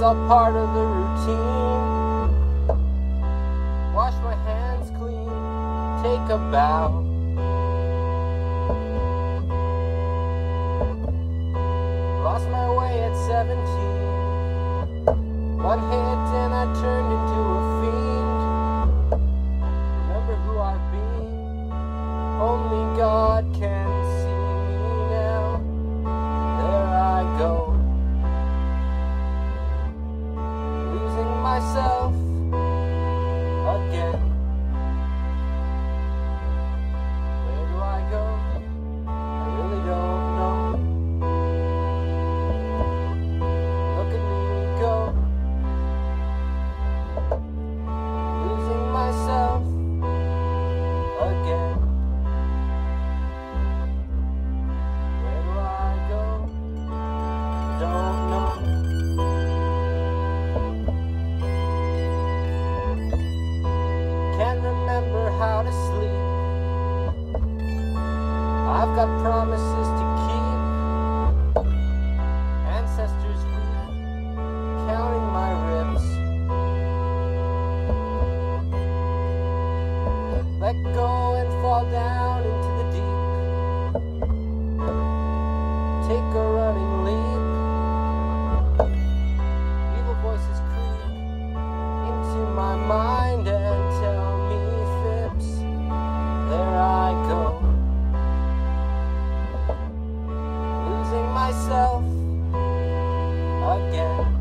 all part of the routine. Wash my hands clean, take a bow. Lost my way at 17. One hit and I turned into a fiend. Remember who I've been? Only God can see me now. There I go, losing myself again. Where do I go? I really don't know. Look at me go, losing myself again. Where do I go? Don't know. Can't remember how to sleep. I've got promises to keep. Ancestors weep, counting my ribs. Let go and fall down into the deep. Take a running leap. Evil voices creep into my mind and tell me fibs. There I go, losing myself again.